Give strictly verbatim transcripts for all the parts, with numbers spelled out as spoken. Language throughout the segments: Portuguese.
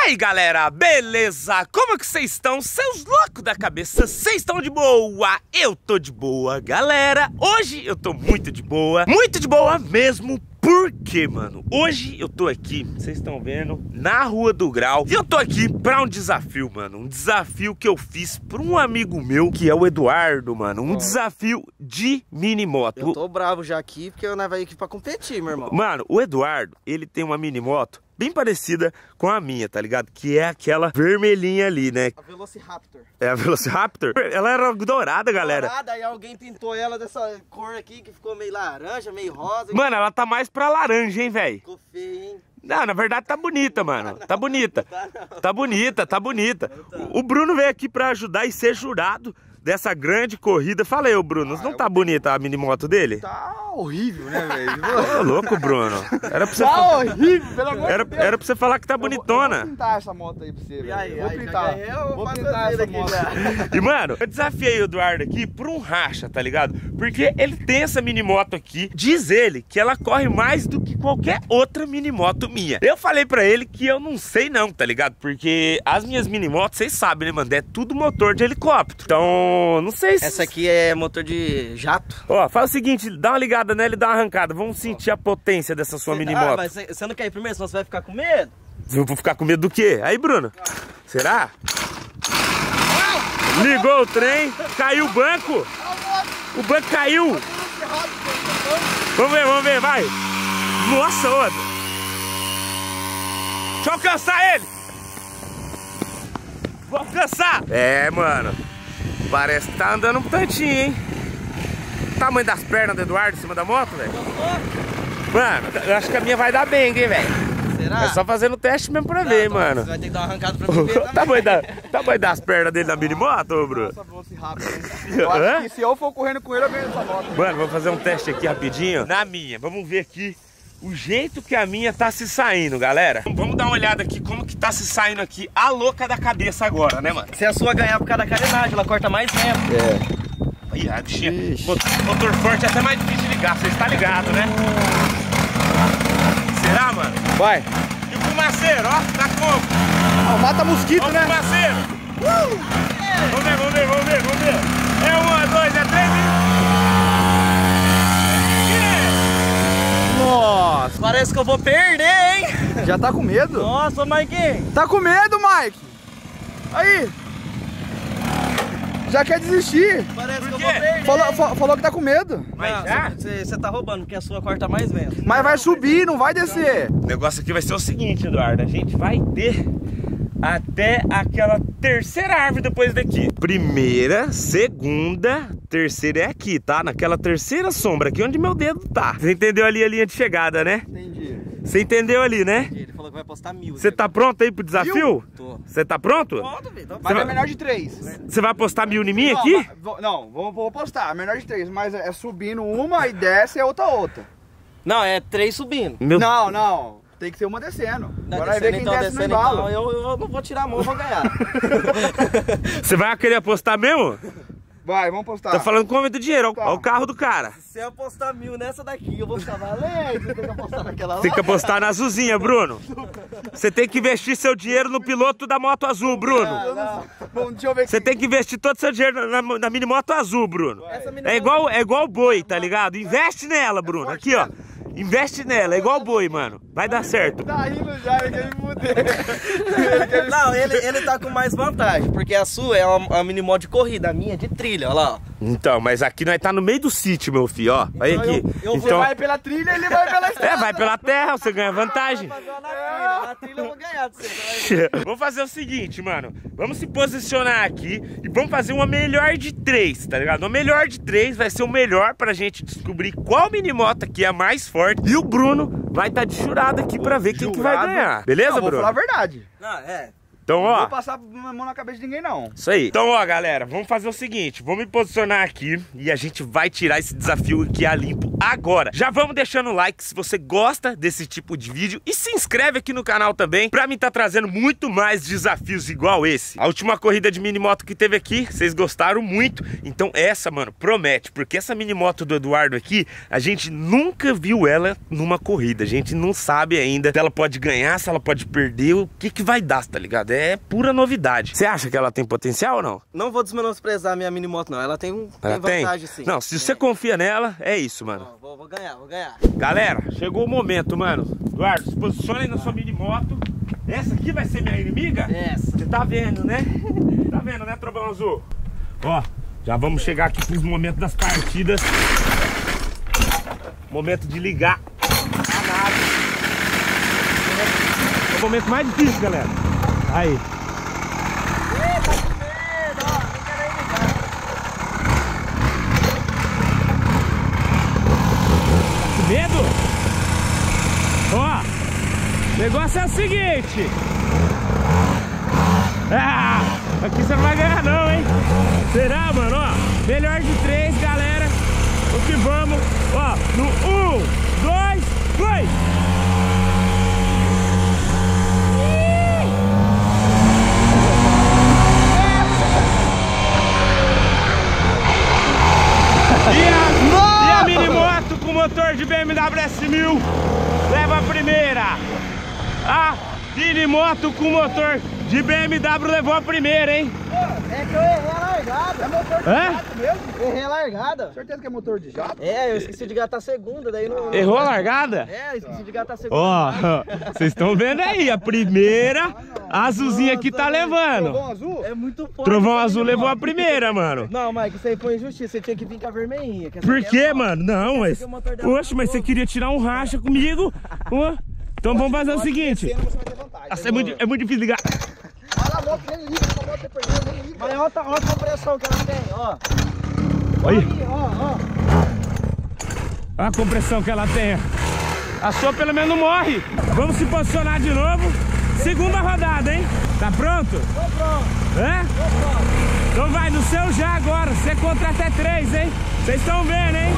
aí, galera, beleza? Como que vocês estão? Seus loucos da cabeça, vocês estão de boa? Eu tô de boa, galera. Hoje eu tô muito de boa, muito de boa mesmo. Por quê, mano? Hoje eu tô aqui, vocês estão vendo, na Rua do Grau. E eu tô aqui pra um desafio, mano. Um desafio que eu fiz pra um amigo meu, que é o Eduardo, mano. Um oh. desafio de minimoto. Eu tô bravo já aqui, porque nós vai aqui pra competir, meu irmão. Mano, o Eduardo, ele tem uma minimoto bem parecida com a minha, tá ligado? Que é aquela vermelhinha ali, né? A Velociraptor. É a Velociraptor? Ela era dourada, galera. Dourada, aí alguém pintou ela dessa cor aqui, que ficou meio laranja, meio rosa. Mano, ela tá mais pra laranja, hein, velho? Ficou feio, hein? Não, na verdade tá bonita, mano. Tá bonita. Tá bonita, tá bonita. O Bruno veio aqui pra ajudar e ser jurado dessa grande corrida. Fala aí, ô Bruno, ah, não tá bonita a minimoto dele? Tá horrível, né, velho? Ô, louco, Bruno. Era pra você tá falar... horrível, pelo amor era, de Deus. Era pra você falar que tá bonitona. Eu vou pintar essa moto aí pra você, velho. Aí, vou aí, pintar. Eu vou pintar essa moto. E, mano, eu desafiei o Eduardo aqui por um racha, tá ligado? Porque ele tem essa minimoto aqui. Diz ele que ela corre mais do que qualquer outra minimoto minha. Eu falei pra ele que eu não sei não, tá ligado? Porque as minhas minimotos, vocês sabem, né, mano? É tudo motor de helicóptero. Então, não sei se... Essa aqui é motor de jato. Ó, fala o seguinte, dá uma ligada nela e dá uma arrancada. Vamos sentir a potência dessa sua minimoto. Ah, mas você não quer ir primeiro, senão você vai ficar com medo? Eu vou ficar com medo do quê? Aí, Bruno? Será? Ligou o trem, caiu o banco. O banco caiu. Vamos ver, vamos ver, vai. Nossa, ô. Deixa eu alcançar ele. Vou alcançar. É, mano. Parece que tá andando um tantinho, hein? O tamanho das pernas do Eduardo em cima da moto, velho. Mano, eu acho que a minha vai dar bem, hein, velho? Será? É só fazendo o teste mesmo pra Tá, ver, então, mano. Você vai ter que dar uma arrancada pra ver também. tamanho, da, tamanho das pernas dele na minimoto, ô, Bruno? Nossa, Velociraptor. Eu acho que se eu for correndo com ele, eu ganho essa moto. Mano, vamos fazer um teste aqui rapidinho. Na minha, vamos ver aqui o jeito que a minha tá se saindo, galera. Vamos dar uma olhada aqui como que tá se saindo aqui a louca da cabeça agora, né, mano? Se a sua ganhar por causa da carenagem, ela corta mais lento. É. Ih, a bichinha, motor, motor forte é até mais difícil de ligar, você está ligado, né? Será, mano? Vai. E o fumaceiro, ó, tá como? Oh, mata mosquito, ó, né? Fumaceiro. Uh! Vamos ver, vamos ver, vamos ver, vamos ver. É uma, dois, é três e... Nossa, parece que eu vou perder, hein? Já tá com medo? Nossa, Mike. Tá com medo, Mike? Aí. Já quer desistir. Parece Por que eu quê? vou perder. Falou, fa- falou que tá com medo. Mas já? Você tá roubando, porque a sua corta mais lento. Mas vai subir, não vai descer. O negócio aqui vai ser o seguinte, Eduardo. A gente vai ter até aquela terceira árvore depois daqui. Primeira, segunda, terceira é aqui, tá? Naquela terceira sombra aqui onde meu dedo tá. Você entendeu ali a linha de chegada, né? Entendi. Você entendeu ali, né? Ele falou que vai postar mil. Você tá pronto aí pro desafio? Tô. Você tá pronto? Pronto, velho. Mas vai- é menor de três. Você vai postar mil em mim Não, aqui? mas- vou- não, vou, vou postar. Menor de três, mas é subindo uma e desce e a outra outra. Não, é três subindo. Meu... Não, não. Tem que ser uma descendo. Não, Agora vai ver quem então, desce no descendo, embalo. então, eu, eu não vou tirar a mão, eu vou ganhar. Você vai querer apostar mesmo? Vai, vamos postar. Tá falando com do dinheiro, Tá. olha o carro do cara. Se eu apostar mil nessa daqui, eu vou ficar valendo. Você tem que apostar naquela lá. Tem que apostar na azulzinha, Bruno. Você tem que investir seu dinheiro no piloto da moto azul, Bruno. Eu não- Bom, deixa eu ver Você aqui. tem que investir todo o seu dinheiro na, na minimoto azul, Bruno. Essa menina- É igual, é igual boi, tá ligado? Investe nela, Bruno. Aqui, ó. Investe nela, é igual boi, mano. Vai dar certo. Tá rindo já, ele quer me fuder. Ele quer me- Não, ele, ele tá com mais vantagem, porque a sua é uma, uma minimoto de corrida, a minha é de trilha, olha lá, ó. Então, mas aqui nós tá no meio do sítio, meu filho, ó. Olha Então aqui. eu- eu vou- Você Então, vai pela trilha, ele vai pela estrada. é, vai pela terra, você ganha vantagem. Vai fazer uma na trilha, na trilha eu vou ganhar de você, você vai ver. Vamos fazer o seguinte, mano. Vamos se posicionar aqui e vamos fazer uma melhor de três, tá ligado? Uma melhor de três vai ser o melhor pra gente descobrir qual minimoto aqui é a mais forte. E o Bruno vai estar de jurado aqui pra ver quem que vai Jurado? ganhar. Beleza, Não, vou Bruno? falar a verdade. Não, é. Então, ó... Não vou passar a mão na cabeça de ninguém, não. Isso aí. Então, ó, galera, vamos fazer o seguinte. Vamos me posicionar aqui e a gente vai tirar esse desafio aqui a limpo agora. Já vamos deixando o like se você gosta desse tipo de vídeo. E se inscreve aqui no canal também, pra mim tá trazendo muito mais desafios igual esse. A última corrida de minimoto que teve aqui, vocês gostaram muito. Então essa, mano, promete. Porque essa minimoto do Eduardo aqui, a gente nunca viu ela numa corrida. A gente não sabe ainda se ela pode ganhar, se ela pode perder, o que que vai dar, tá ligado? É pura novidade. Você acha que ela tem potencial ou não? Não vou desmenosprezar a minha minimoto, não. Ela tem, um, Ela tem vantagem, tem? sim. Não, se você confia nela, é isso, mano. Ó, vou, vou ganhar, vou ganhar. Galera, chegou o momento, mano. Eduardo, se posiciona aí na sua minimoto. Essa aqui vai ser minha inimiga? Essa. Você tá vendo, né? Tá vendo, né, Trovão Azul? Ó, já vamos chegar aqui pros momentos das partidas. Momento de ligar a nave. É o momento mais difícil, galera. Aí. Medo? Ó, o negócio é o seguinte. Ah, aqui você não vai ganhar não, hein? Será, mano? Ó, melhor de três, galera. O que vamos? Ó, no um, dois, foi! E a, e a minimoto com motor de B M W S mil leva a primeira. A minimoto com motor de B M W levou a primeira, hein? É que eu errei a largada. É motor de Hã? jato mesmo? Errei a largada. Certeza que é motor de jato? É, eu esqueci de gatar a segunda, daí não... Errou a largada? É, eu esqueci de gatar a segunda. Ó, vocês estão vendo aí, a primeira, a azulzinha aqui tá levando. Trovão azul? É muito forte. Trovão essa azul minimoto. levou a primeira, mano. Não, Mike, isso aí foi injustiça. Você tinha que vir com a vermelhinha. que essa Por aqui é quê, nova. mano? Não, mas... Poxa, mas você queria tirar um racha comigo? Ó, então vamos fazer o seguinte. Descendo, você vai ter vantagem. Nossa, é muito, é muito difícil ligar. Olha a moto, nem liga, a moto você perdeu, nem liga. Mas olha, olha a compressão que ela tem, ó. Olha Aí, ó, ó. a compressão que ela tem. A sua pelo menos não morre. Vamos se posicionar de novo. Segunda rodada, hein? Tá pronto? Tô pronto, É? tô pronto. Então vai no seu já agora. Você contra até três, hein? Vocês estão vendo, hein?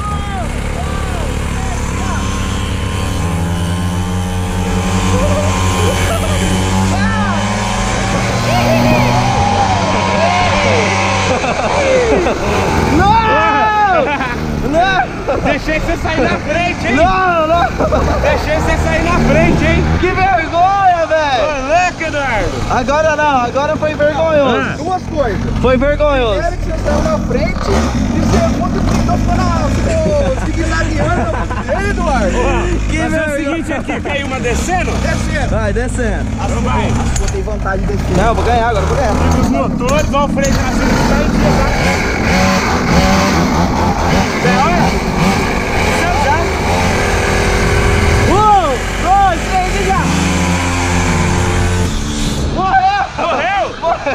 Não! Deixei você sair na frente, hein? Não, não! Deixei você sair na frente, hein? Que vergonha, velho! Ô, louco, Eduardo! Agora não, agora foi vergonhoso. Ah. Duas coisas. Foi vergonhoso. Primeiro que você saiu na frente e segundo que então ficou na seguindo Ei, Eduardo. Ó, Que fazer o vergonha. seguinte aqui, caiu uma descendo? Descendo. Vai, descendo. Então vai. Vou ter vantagem desse. Não, eu vou ganhar agora, eu vou ganhar. Os motores, ó o freio traseiro que tá em dia, tá? É hora? Seu já. Um, dois, três e já! Morreu?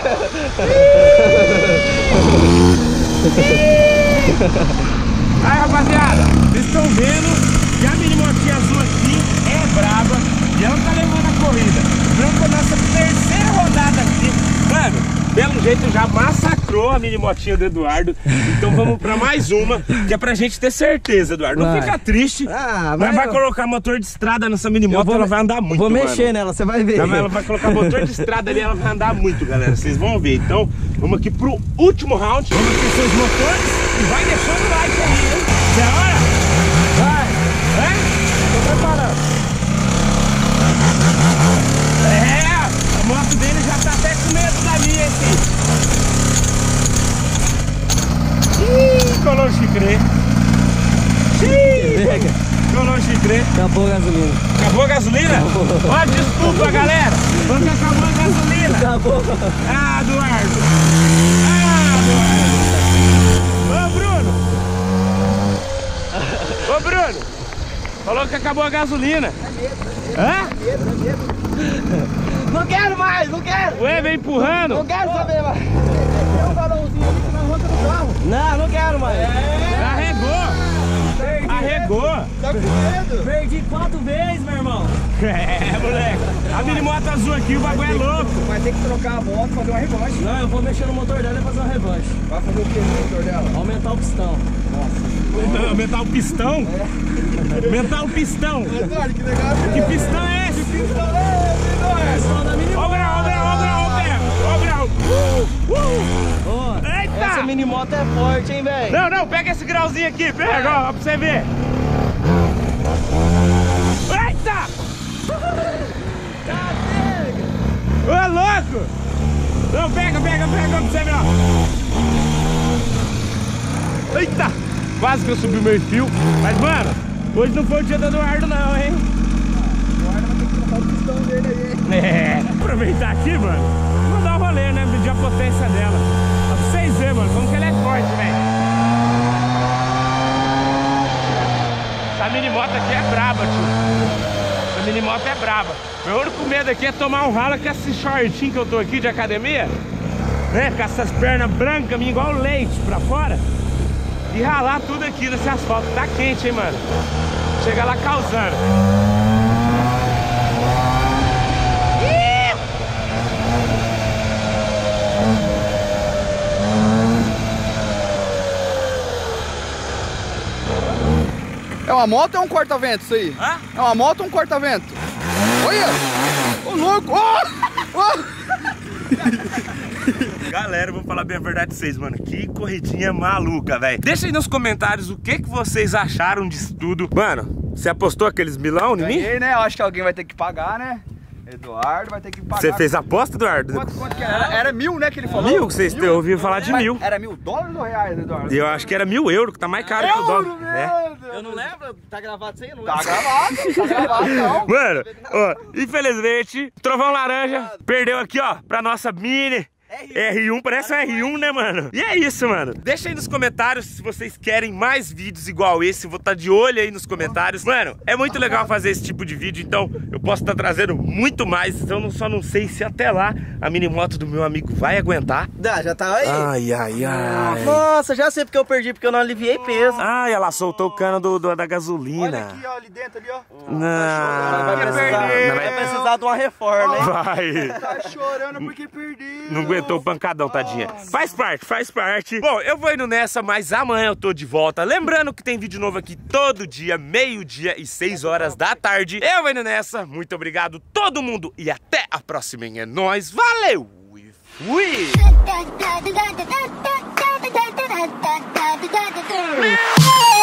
Aí, rapaziada, vocês estão vendo que a minimotinha azul aqui é braba e ela tá levando a corrida. Vamos pra nossa terceira rodada aqui. Mano, pelo jeito já massacrou a minimotinha do Eduardo. Então vamos pra mais uma, que é pra gente ter certeza, Eduardo. Não Vai. fica triste. Ah, mas mas vai eu- colocar motor de estrada nessa minimoto, ela vai andar muito, Vou mano. mexer nela, você vai ver. Não, mas ela vai colocar motor de estrada ali, ela vai andar muito, galera. Vocês vão ver. Então, vamos aqui pro último round. Vamos aquecer os motores e vai deixando o like aí, hein? É a hora? Vai! É? Tô preparando. É! A moto dele já tá até com medo da minha, assim. Ih, colou o chicre. Ih, colou o chicre. Acabou a gasolina. Acabou a gasolina? Ó, desculpa, galera. Quando acabou a gasolina. Acabou. Ah, Eduardo. Ah, Eduardo. Ô, Bruno. Ô, Bruno. Falou que acabou a gasolina. Hã? Não quero mais, não quero. Ué, vem empurrando. Não quero saber mais. Tem um balãozinho ali na roda do carro. Não, não quero mais. Carregou. carregou. Tá com medo? Perdi quatro vezes, meu irmão. É, moleque. A mini moto azul aqui, o bagulho é louco. Vai ter que trocar a moto, fazer uma revanche. Não, eu vou mexer no motor dela e fazer uma revanche. Vai fazer o que no motor dela? Aumentar o pistão. Aumentar o pistão? É. Aumentar o pistão. Eduardo, que legal. Que pistão é esse? Que pistão é esse, Eduardo? Pistão da mini Ó o moto. grau, ó o grau, ó o grau, ó o pé. Ó o grau. Uh, uh. Ó, Eita! essa mini moto é forte, hein, velho? Não, não, pega esse grauzinho aqui, pega, ó, pra você ver. Eita! Ô, louco! Não, pega, pega, pega, pra você ver, ó. Eita! Quase que eu subi o meu fio. Mas, mano, hoje não foi o dia do Eduardo, não, hein? O Eduardo vai ter que trocar o pistão dele aí, hein? É, aproveitar aqui, mano, vou dar um rolê, né, medir a potência dela. Pra vocês verem, mano, como que ela é forte, velho. Essa mini moto aqui é braba, tio. Essa mini moto é braba. Meu único medo aqui é tomar um ralo com esse shortinho que eu tô aqui de academia, né, com essas pernas brancas, minha igual leite pra fora, e ralar tudo aqui nesse asfalto. Tá quente, hein, mano. Chega lá causando. É uma moto ou é um corta-vento isso aí? Hã? É uma moto ou um corta-vento? Olha! Ô, louco! Ô! Ô! Galera, vou falar bem a verdade pra vocês, mano. Que corridinha maluca, velho. Deixa aí nos comentários o que, que vocês acharam disso tudo. Mano, você apostou aqueles milão em mim? Ganhei, né? Eu acho que alguém vai ter que pagar, né? Eduardo vai ter que pagar. Você fez a aposta, Eduardo? Quanto, quanto que era? Era mil, né, que ele falou? Mil? Vocês ouviram falar de Mas mil. Era mil dólares ou reais, Eduardo? E eu acho que era mil euros, que tá mais caro que o dólar. É. Eu não lembro, tá gravado isso aí? Eu não Tá lembro. gravado, tá gravado não. Mano, ó, infelizmente, Trovão Laranja perdeu aqui, ó, pra nossa Mini R um, parece um R um, né, mano? E é isso, mano. Deixa aí nos comentários se vocês querem mais vídeos igual esse. Vou estar de olho aí nos comentários. Mano, é muito legal fazer esse tipo de vídeo, então eu posso estar trazendo muito mais. Então eu só não sei se até lá a mini moto do meu amigo vai aguentar. Dá, já tá aí? Ai, ai, ai. Nossa, já sei porque eu perdi, porque eu não aliviei peso. Ai, ela soltou o cano do, do- da Olha gasolina. aqui, ó, ali dentro, ali, ó. Não, vai, precisar, não, vai vai- precisar de uma reforma, hein? vai. Tá chorando porque perdeu. Não aguentou o pancadão, tadinha. Faz parte, faz parte. Bom, eu vou indo nessa, mas amanhã eu tô de volta. Lembrando que tem vídeo novo aqui todo dia, meio-dia e seis horas da tarde. Eu vou indo nessa. Muito obrigado todo mundo e até a próxima. É nóis, valeu e fui! da da da da da da da da da da da da da